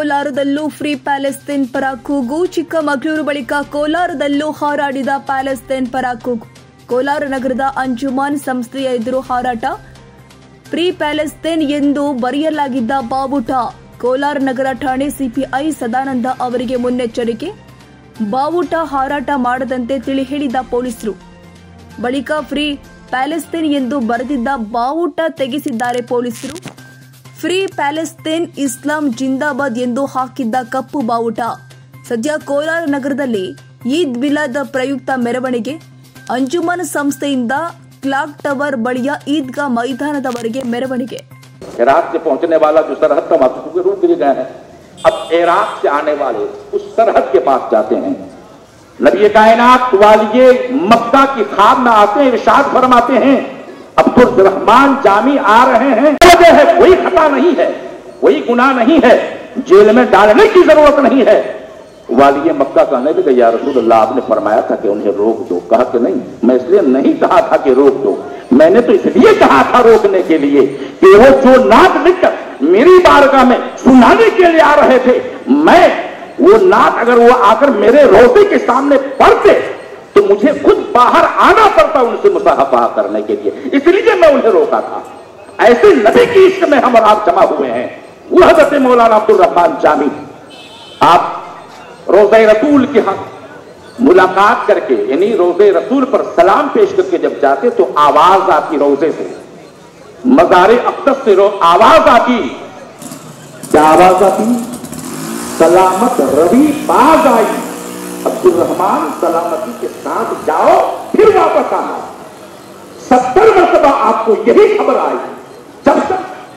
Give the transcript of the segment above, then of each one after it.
ಕೋಲಾರದಲ್ಲೂ free Palestine ಪರ ಕೂಗು. ಚಿಕ್ಕಮಗಳೂರು ಬಳಿಕ ಕೋಲಾರದಲ್ಲೂ ಹಾರಾಡಿದ ಪ್ಯಾಲೆಸ್ತೈನ್ ಪರ ಕೂಗು. ಕೋಲಾರ ನಗರದ ಅಂಜುಮಾನ್ ಸಂಸ್ಥೆಯ ಎದುರು ಹಾರಾಟ. ಫ್ರೀ ಪ್ಯಾಲೆಸ್ತೈನ್ ಎಂದು ಬರೆಯಲಾಗಿದ್ದ ಬಾವುಟ. ಕೋಲಾರ ನಗರ ಠಾಣೆ ಸಿಪಿಐ ಸದಾನಂದ ಅವರಿಗೆ ಮುನ್ನೆಚ್ಚರಿಕೆ. ಬಾವುಟ ಹಾರಾಟ ಮಾಡದಂತೆ ತಿಳಿ ಹೇಳಿದ ಪೊಲೀಸರು. ಬಳಿಕ ಫ್ರೀ ಪ್ಯಾಲೆಸ್ತೈನ್ ಎಂದು ಬರೆದಿದ್ದ ಬಾವುಟ ತೆಗೆಸಿದ್ದಾರೆ ಪೊಲೀಸರು. ಫ್ರೀ ಪ್ಯಾಲೆಸ್ತೈನ್ ಇಸ್ಲಾಂ ಜಿಂದಾಬಾದ್ ಎಂದು ಹಾಕಿದ್ದ ಕಪ್ಪು ಬಾವುಟ. ಸದ್ಯ ಕೋಲಾರ ನಗರದಲ್ಲಿ ಈದ್ ಮಿಲಾದ್ ಪ್ರಯುಕ್ತ ಮೆರವಣಿಗೆ. अंजुमन संस्थೆಯಿಂದ क्लॉक टावर बड़िया ईदगाह मैदानदवरेगे मेरवणिगे। इराक से पहुंचने वाला जो सरहद का मासूम रूट दिए गए हैं, अब इराक से आने वाले उस सरहद के पास जाते हैं। नबी कायनात वालिए मक्का की खाब में आते हैं, इरशाद फरमाते हैं अब्दुल रहमान जामी आ रहे हैं। है कोई खता नहीं है, कोई गुनाह नहीं है, जेल में डालने की जरूरत नहीं है। वालिए मक्का कहने लगे या रसूल अल्लाह, आपने फरमाया था कि उन्हें रोक दो। कहा कि नहीं, मैं इसलिए नहीं कहा था कि रोक दो, मैंने तो इसलिए कहा था रोकने के लिए कि वो जो नात लिखकर मेरी बारगाह में सुनाने के लिए आ रहे थे, मैं वो नात अगर वो आकर मेरे रोजे के सामने पढ़ते तो मुझे खुद बाहर आना पड़ता उनसे मुसाहफा करने के लिए, इसलिए मैं उन्हें रोका था। ऐसे नबी की इश्क में हम और आप जमा हुए हैं। वो हजरत मौलाना अब्दुल रहमान जामी, आप रोज़े रसूल के यहाँ मुलाकात करके यानी रोज़े रसूल पर सलाम पेश करके जब जाते तो आवाज आती रोज़े से, मज़ारे अक़दस से आवाज आती। क्या आवाज आती? सलामत रवि बाज आई, अब्दुल रहमान सलामती के साथ जाओ फिर वापस आना। 70 मरतबा आपको यही खबर आई। जब तक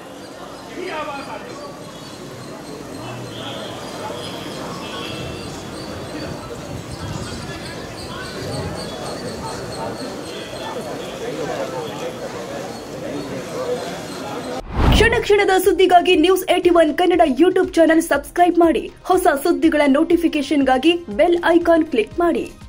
ಕ್ಷಣ ಕ್ಷಣದ ಸುದ್ದಿಗಾಗಿ News81 Kannada YouTube channel subscribe ಮಾಡಿ. ಹೊಸ ಸುದ್ದಿಗಳ ನೋಟಿಫಿಕೇಶನ್ಗಾಗಿ ಬೆಲ್ ಐಕಾನ್ ಕ್ಲಿಕ್ ಮಾಡಿ.